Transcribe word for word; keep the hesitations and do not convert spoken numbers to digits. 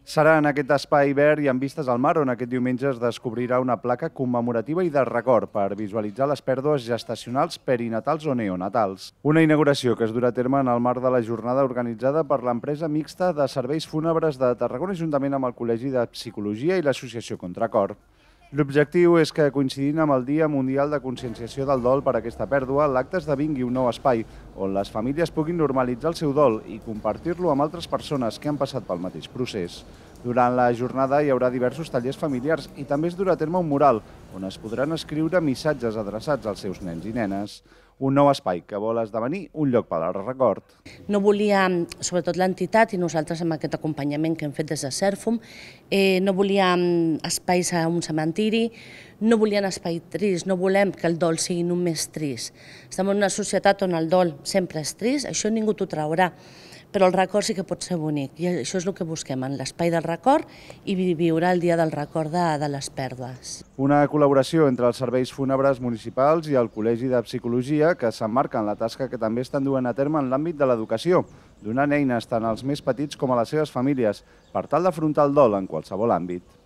Serà en aquest espai verd i amb vistes al mar on aquest diumenge es descobrirà una placa commemorativa i de record per visualitzar les pèrdues gestacionals perinatals o neonatals. Una inauguració que es durà a terme en el marc de la jornada organitzada per l'empresa mixta de serveis fúnebres de Tarragona juntament amb el Col·legi de Psicologia i l'Associació Contracor. L'objectiu és que, coincidint amb el Dia Mundial de Conscienciació del Dol per aquesta pèrdua, l'acte esdevingui un nou espai on les famílies puguin normalitzar el seu dol i compartir-lo amb altres persones que han passat pel mateix procés. Durant la jornada hi haurà diversos tallers familiars i també es durà a terme un mural on es podran escriure missatges adreçats als seus nens i nenes. Un nou espai que vol esdevenir un lloc per al record. No volia, sobretot l'entitat i nosaltres amb aquest acompanyament que hem fet des de Serfum, eh, no volíem espais a un cementiri, no volien espai trist, no volem que el dol sigui només trist. Estem en una societat on el dol sempre és trist, això ningú t'ho traurà, però el record sí que pot ser bonic i això és el que busquem, en l'espai del record i viure el dia del record de, de les pèrdues. Una col·laboració entre els serveis fúnebres municipals i el Col·legi de Psicologia que s'emmarca en la tasca que també estan duent a terme en l'àmbit de l'educació, donant eines tant als més petits com a les seves famílies per tal d'afrontar el dol en qualsevol àmbit.